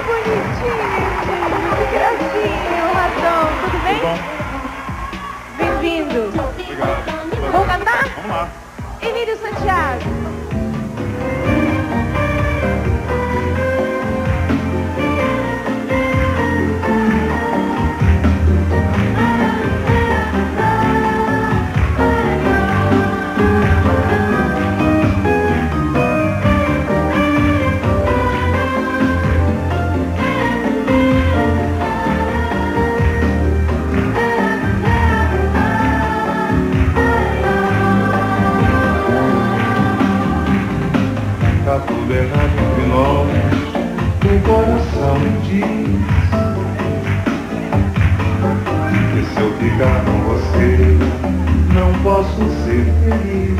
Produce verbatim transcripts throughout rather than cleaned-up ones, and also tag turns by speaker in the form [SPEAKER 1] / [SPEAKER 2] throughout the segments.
[SPEAKER 1] bonitinho, que gracinha, o ratão. Tudo bem?
[SPEAKER 2] Tudo bom.
[SPEAKER 1] Bem-vindo.
[SPEAKER 2] Obrigado.
[SPEAKER 1] Vamos cantar?
[SPEAKER 2] Vamos lá.
[SPEAKER 1] Emílio Santiago.
[SPEAKER 3] Tá tudo errado entre nós, o coração me diz que se eu ficar com você, não posso ser feliz.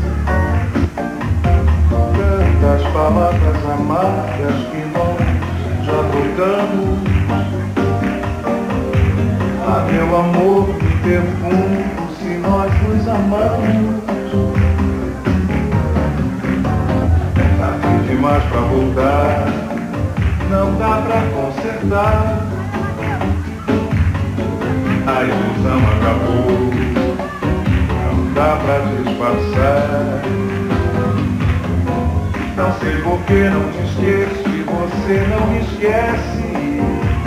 [SPEAKER 3] Tantas palavras amargas que nós já trocamos. Ah, meu amor, me pergunto se nós nos amamos. Demais pra voltar, não dá pra consertar. A ilusão acabou, não dá pra disfarçar. Não sei por que não te esqueço e você não me esquece.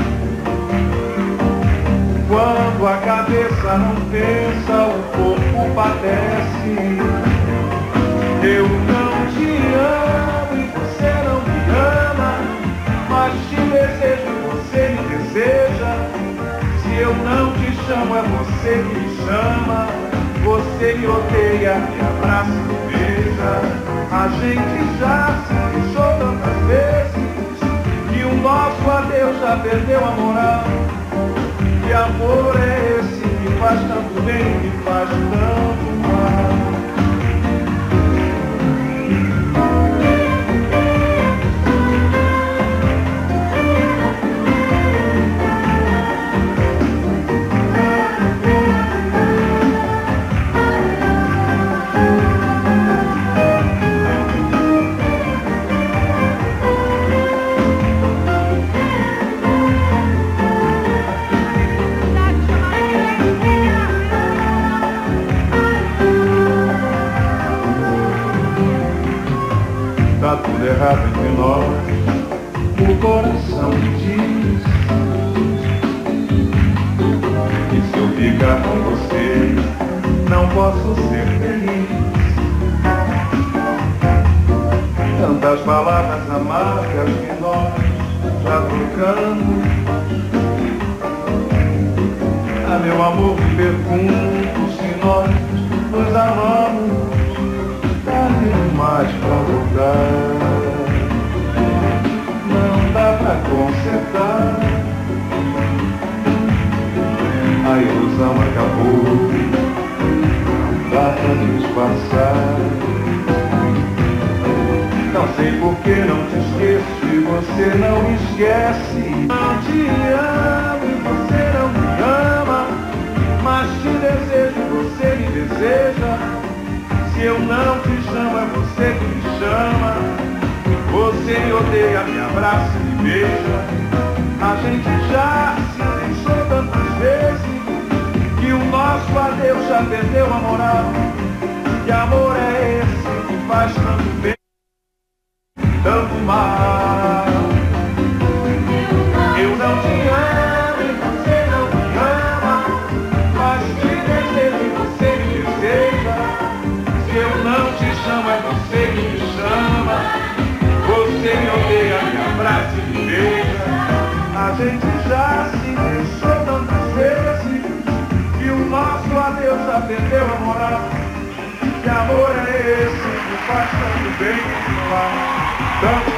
[SPEAKER 3] Quando a cabeça não pensa, o corpo padece. Eu não te amo e você não me ama, mas te desejo e você me deseja. Se eu não te chamo é você que me chama. Você me odeia, me abraça e me beija. A gente já se deixou tantas vezes que o nosso adeus já perdeu a moral. Que amor é esse que faz tanto bem e que faz tanto mal? Tá tudo errado entre nós, o coração me diz que se eu ficar com você, não posso ser feliz. Tantas palavras amargas que nós já trocamos. Ah, meu amor, me pergunto se nós nos amamos. Mais pra voltar, não dá pra consertar. A ilusão acabou, não dá pra disfarçar. Não sei por que não te esqueço e você não me esquece. Não te amo e você não me ama, mas te desejo e você me deseja. Se eu não te chamo, é você que me chama. Você me odeia, me abraça e me beija. A gente já se deixou tantas vezes que o nosso adeus já perdeu a moral. Que amor é esse que faz tanto bem, tanto mal? Eu não te amo e você não me ama, mas te desejo e você me deseja. Se eu não te chamo, é você que me chama. Você me odeia, me abraça e me beija. A gente já se deixou tantas vezes que o nosso adeus já perdeu a moral. Que amor é esse que faz tanto bem e que faz tanto